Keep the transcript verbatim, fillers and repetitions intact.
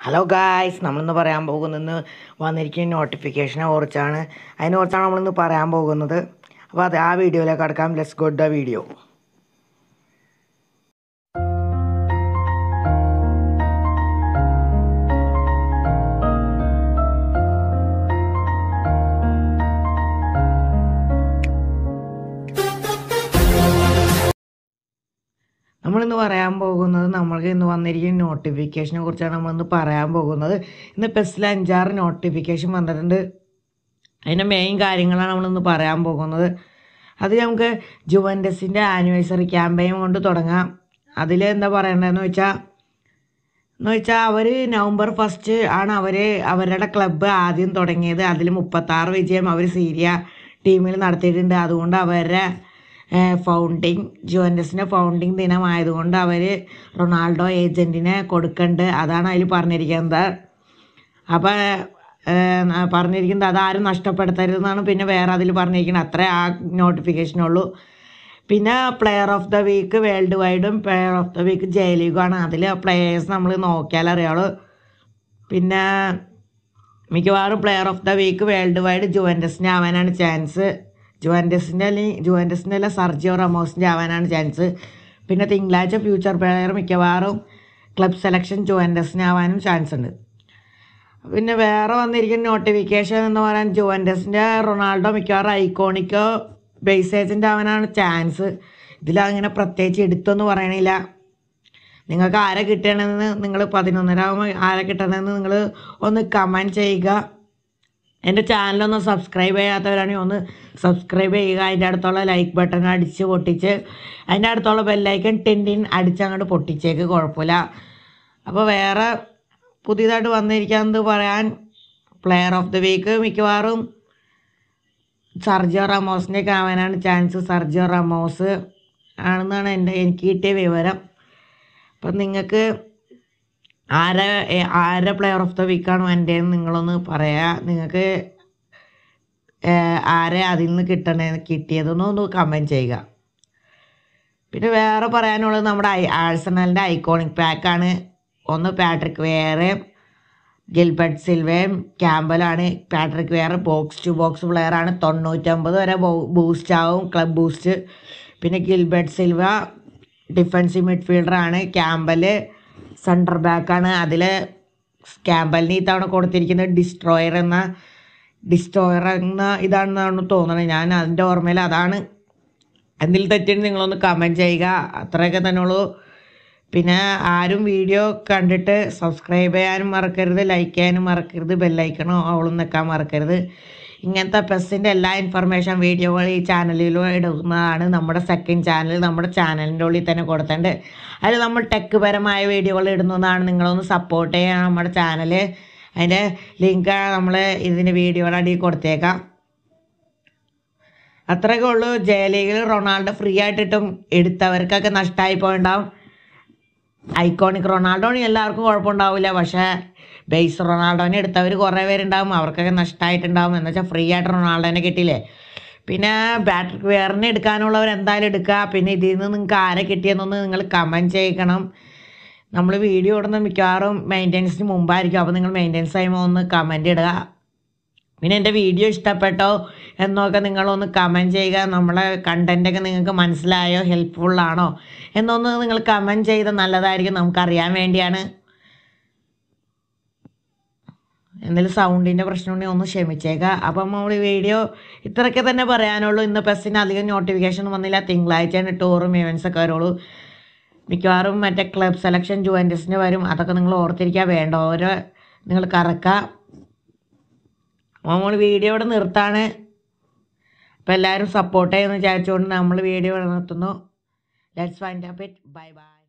Hello guys, നമ്മളിന്ന് പറയാൻ പോകുന്നത് വന്നിരിക്കുന്ന നോട്ടിഫിക്കേഷനെ കുറിച്ചാണ്. അതിനെ കുറിച്ചാണ് നമ്മളിന്ന് പറയാൻ പോകുന്നത്. അപ്പോൾ അത് ആ വീഡിയോയിലേക്ക് കടക്കാം. Let's go the video. നമ്മളിന്ന് പറയാൻ പോകുന്നത് നമ്മൾക്ക് ഇന്ന് വന്നിരിക്കുന്ന നോട്ടിഫിക്കേഷനെ കുറിച്ചാണ് നമ്മളിന്ന് പറയാൻ പോകുന്നത്. ഇന്ന് പെസ്സിൽ അഞ്ചാറ് നോട്ടിഫിക്കേഷൻ വന്നിട്ടുണ്ട്. അതിൻ്റെ മെയിൻ കാര്യങ്ങളാണ് നമ്മളിന്ന് പറയാൻ പോകുന്നത്. അത് നമുക്ക് ജുവൻറ്റസിൻ്റെ ആനിവേഴ്സറി ക്യാമ്പയിൻ കൊണ്ട് തുടങ്ങാം. അതിൽ എന്താ പറയേണ്ടതെന്ന് വെച്ചാൽ എന്ന് വെച്ചാൽ അവർ നവംബർ ഫസ്റ്റ് ആണ് അവർ അവരുടെ ക്ലബ്ബ് ആദ്യം തുടങ്ങിയത്. അതിൽ മുപ്പത്താറ് വിജയം അവർ സീരിയ ടീമിൽ നടത്തിയിട്ടുണ്ട്. അതുകൊണ്ട് അവരുടെ ഫൗണ്ടിങ് ജുവൻറ്റസിൻ്റെ ഫൗണ്ടിങ് ദിനമായതുകൊണ്ട് അവർ റൊണാൾഡോ ഏജൻറ്റിനെ കൊടുക്കുന്നുണ്ട്. അതാണ് അതിൽ പറഞ്ഞിരിക്കുന്നത്. അപ്പോൾ പറഞ്ഞിരിക്കുന്നത് അതാരും നഷ്ടപ്പെടുത്തരുതെന്നാണ് പിന്നെ വേറെ അതിൽ പറഞ്ഞിരിക്കുന്നത്. അത്രേ ആ നോട്ടിഫിക്കേഷനുള്ളൂ. പിന്നെ player of the week world വൈഡും player of the week J ലീഗുമാണ്. അതിൽ പ്ലെയേഴ്സ് നമ്മൾ നോക്കിയാൽ അറിയാളൂ. പിന്നെ മിക്കവാറും player of the week world wide ജുവൻറ്റസിന് ആവാനാണ് ചാൻസ്. ജുവൻറ്റസിൻ്റെ അല്ലെങ്കിൽ ജുവൻറ്റസിൻ്റെ അല്ല സർജിയോ റമോസിൻ്റെ ആവാനാണ് ചാൻസ്. പിന്നെ തിങ്കളാഴ്ച ഫ്യൂച്ചർ പ്ലെയർ മിക്കവാറും ക്ലബ് സെലക്ഷൻ ജുവൻറ്റസിന് ആവാനും ചാൻസ് ഉണ്ട്. പിന്നെ വേറെ വന്നിരിക്കുന്ന നോട്ടിഫിക്കേഷൻ എന്ന് പറയാൻ ജുവൻറ്റസിൻ്റെ റൊണാൾഡോ മിക്കവാറും ഐക്കോണിക്കോ ബേസ് ഏജൻ്റ് ആവാനാണ് ചാൻസ്. ഇതിലങ്ങനെ പ്രത്യേകിച്ച് എടുത്തൊന്നും പറയണില്ല. നിങ്ങൾക്ക് ആരെ കിട്ടണമെന്ന് നിങ്ങൾ പതിനൊന്നരാകുമ്പോൾ ആരെ കിട്ടണമെന്ന് നിങ്ങൾ ഒന്ന് കമൻറ്റ് ചെയ്യുക. എൻ്റെ ചാനലൊന്ന് സബ്സ്ക്രൈബ് ചെയ്യാത്തവരാണെങ്കിൽ ഒന്ന് സബ്സ്ക്രൈബ് ചെയ്യുക. അതിൻ്റെ അടുത്തുള്ള ലൈക്ക് ബട്ടൺ അടിച്ച് പൊട്ടിച്ച് അതിൻ്റെ അടുത്തുള്ള ബെല്ലൈക്കൺ ടിൻ ടിൻ അടിച്ച് അങ്ങോട്ട് പൊട്ടിച്ചേക്ക്, കുഴപ്പമില്ല. അപ്പോൾ വേറെ പുതിയതായിട്ട് വന്നിരിക്കുന്നത് പറയാൻ പ്ലെയർ ഓഫ് ദി വീക്ക് മിക്കവാറും സർജിയോ റമോസിൻ്റെയൊക്കെ ആവാനാണ് ചാൻസ്. സർജിയോ റമോസ് ആണെന്നാണ് എൻ്റെ എനിക്ക് കിട്ടിയ വിവരം. അപ്പം നിങ്ങൾക്ക് ആരെ ആരെ പ്ലെയർ ഓഫ് ദ വീക്കാണ് വേണ്ടതെന്ന് നിങ്ങളൊന്ന് പറയാ. നിങ്ങൾക്ക് ആരെ അതിൽ നിന്ന് കിട്ടണേ കിട്ടിയതെന്ന് ഒന്ന് കമൻറ്റ് ചെയ്യുക. പിന്നെ വേറെ പറയാനുള്ളത് നമ്മുടെ ഐ ആഴ്സണലിൻ്റെ ഐക്കോണിക് പാക്കാണ്. ഒന്ന് പാട്രിക് വെയറും ഗിൽബർട്ട് സിൽവയും ക്യാമ്പലാണ്. Patrick Vieira box to box പ്ലെയറാണ്. തൊണ്ണൂറ്റൊമ്പത് വരെ ബൂസ്റ്റ് ആവും ക്ലബ് ബൂസ്റ്റ്. പിന്നെ ഗിൽബർട്ട് സിൽവ ഡിഫൻസീവ് മിഡ്ഫീൽഡറാണ്. ക്യാമ്പൽ സെൻറ്റർ ബാക്കാണ്. അതിൽ ക്യാമ്പലിന് ഈ തവണ കൊടുത്തിരിക്കുന്നത് ഡിസ്ട്രോയർ എന്ന ഡിസ്ട്രോയർ എന്ന ഇതാണെന്നാണ് തോന്നുന്നത്. ഞാൻ അതിൻ്റെ ഓർമ്മയിൽ അതാണ്. എന്തെങ്കിലും തെറ്റിന് നിങ്ങളൊന്ന് കമൻറ്റ് ചെയ്യുക. അത്രയൊക്കെ തന്നെ ഉള്ളൂ. പിന്നെ ആരും വീഡിയോ കണ്ടിട്ട് സബ്സ്ക്രൈബ് ചെയ്യാനും മറക്കരുത്, ലൈക്ക് ചെയ്യാനും മറക്കരുത്, ബെല്ലൈക്കണോ അവളും നിൽക്കാൻ മറക്കരുത്. ഇങ്ങനത്തെ പെസ്സിൻ്റെ എല്ലാ ഇൻഫർമേഷൻ വീഡിയോകൾ ഈ ചാനലിലും ഇടുന്നതാണ്. നമ്മുടെ സെക്കൻഡ് ചാനൽ നമ്മുടെ ചാനലിൻ്റെ ഉള്ളിൽ തന്നെ കൊടുത്തിട്ടുണ്ട്. അതിൽ നമ്മൾ ടെക് പരമായ വീഡിയോകൾ ഇടുന്നതാണ്. നിങ്ങളൊന്ന് സപ്പോർട്ട് ചെയ്യാൻ നമ്മുടെ ചാനൽ. അതിൻ്റെ ലിങ്ക് നമ്മൾ ഇതിൻ്റെ വീഡിയോയുടെ അടിയിൽ കൊടുത്തേക്കാം. അത്രയൊക്കെ ഉള്ളൂ. ജെ ലീഗിൽ റൊണാൾഡോ ഫ്രീ ആയിട്ടിട്ടും എടുത്തവർക്കൊക്കെ നഷ്ടമായി പോയിണ്ടാവും. ഐക്കോണിക് റൊണാൾഡോന് എല്ലാവർക്കും കുഴപ്പമുണ്ടാവില്ല. പക്ഷേ ബേസ് റൊണാൾഡോനെ എടുത്തവർ കുറേ പേരുണ്ടാവും, അവർക്കൊക്കെ നഷ്ടമായിട്ടുണ്ടാവും. എന്ന് വെച്ചാൽ ഫ്രീ ആയിട്ട് റൊണാൾഡോനെ കിട്ടിയില്ലേ. പിന്നെ പാട്രിക് വെയറിനെ എടുക്കാനുള്ളവർ എന്തായാലും എടുക്കുക. പിന്നെ ഇതിൽ നിന്ന് നിങ്ങൾക്ക് ആരെ കിട്ടിയെന്നൊന്ന് നിങ്ങൾ കമൻറ്റ് ചെയ്യിക്കണം. നമ്മൾ വീഡിയോ ഇടുന്ന മിക്കവാറും മെയിൻ്റെനൻസിന് മുമ്പായിരിക്കും. അപ്പോൾ നിങ്ങൾ മെയിൻ്റെനൻസ് ചെയ്യുമ്പോൾ ഒന്ന് കമൻറ്റ് ഇടുക. പിന്നെ എൻ്റെ വീഡിയോ ഇഷ്ടപ്പെട്ടോ എന്നൊക്കെ നിങ്ങളൊന്ന് കമൻറ്റ് ചെയ്യുക. നമ്മളെ കണ്ടൻറ്റൊക്കെ നിങ്ങൾക്ക് മനസ്സിലായോ, ഹെൽപ്ഫുള്ളാണോ എന്നൊന്ന് നിങ്ങൾ കമൻറ്റ് ചെയ്ത് നല്ലതായിരിക്കും, നമുക്കറിയാൻ വേണ്ടിയാണ്. എന്തെങ്കിലും സൗണ്ടിൻ്റെ പ്രശ്നമുണ്ടെങ്കിൽ ഒന്ന് ക്ഷമിച്ചേക്കാം. അപ്പം നമ്മൾ വീഡിയോ ഇത്രയൊക്കെ തന്നെ പറയാനുള്ളൂ. ഇന്ന് പെസ്സിന് അധികം നോട്ടിഫിക്കേഷൻ വന്നില്ല. തിങ്കളാഴ്ചയാണ് ടൂറും ഇവൻസൊക്കെ വരുള്ളൂ. മിക്കവാറും മറ്റേ ക്ലബ് സെലക്ഷൻ ജുവൻറ്റസിൻ്റെ വരും. അതൊക്കെ നിങ്ങൾ ഓർത്തിരിക്കുക. വേണ്ട ഓരോ നിങ്ങൾ കറക്കുക. നമ്മൾ വീഡിയോ ഇവിടെ നിർത്താണ്. അപ്പോൾ എല്ലാവരും സപ്പോർട്ട് ചെയ്യുമെന്ന് വിചാരിച്ചുകൊണ്ട് നമ്മൾ വീഡിയോ ഇവിടെ നിർത്തുന്നു. Let's find up it. Bye by.